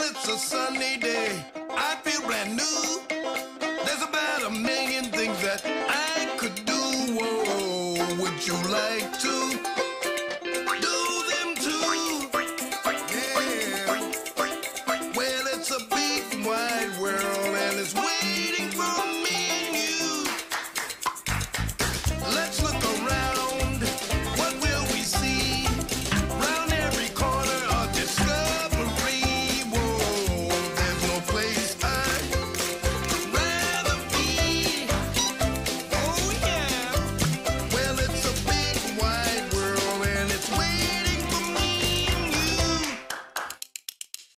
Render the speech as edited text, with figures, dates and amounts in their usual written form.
it's a sunny day. I feel brand new.